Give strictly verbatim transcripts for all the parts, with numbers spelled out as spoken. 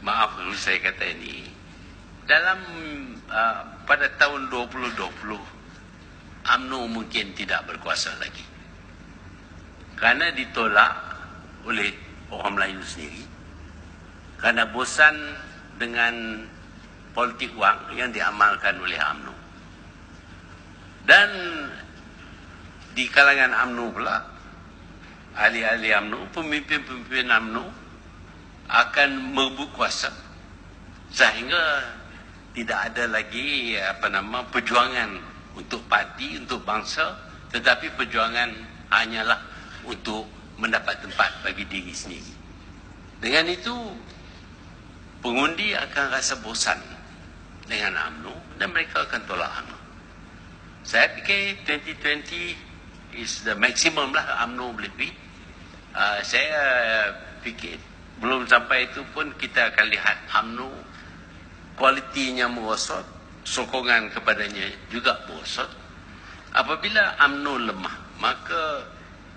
maaf kalau saya kata ini, dalam uh, pada tahun dua ribu dua puluh, U M N O mungkin tidak berkuasa lagi. Kerana ditolak oleh orang Melayu sendiri, kerana bosan dengan politik wang yang diamalkan oleh U M N O. Dan di kalangan U M N O pula, ahli-ahli U M N O, pemimpin-pemimpin U M N O akan merebut kuasa sehingga tidak ada lagi apa nama perjuangan untuk parti, untuk bangsa, tetapi perjuangan hanyalah untuk mendapat tempat bagi diri sendiri. Dengan itu, pengundi akan rasa bosan dengan U M N O dan mereka akan tolak U M N O. Saya fikir dua ribu dua puluh is the maximum lah U M N O boleh pergi. Uh, saya fikir belum sampai itu pun kita akan lihat U M N O kualitinya merosot, sokongan kepadanya juga merosot. Apabila U M N O lemah, maka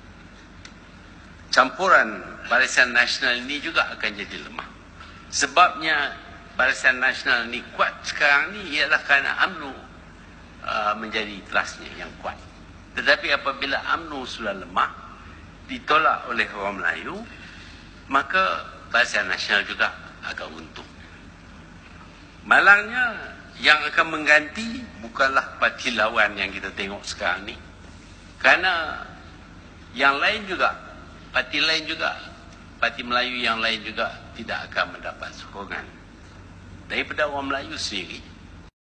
campuran Barisan Nasional ini juga akan jadi lemah. Sebabnya Barisan Nasional ini kuat sekarang ni ialah kerana U M N O uh, menjadi trustnya yang kuat. Tetapi apabila U M N O sudah lemah, ditolak oleh orang Melayu, maka Barisan Nasional juga agak untung. Malangnya yang akan mengganti bukanlah parti lawan yang kita tengok sekarang ni. Kerana yang lain juga, parti lain juga, parti Melayu yang lain juga tidak akan mendapat sokongan daripada orang Melayu sendiri.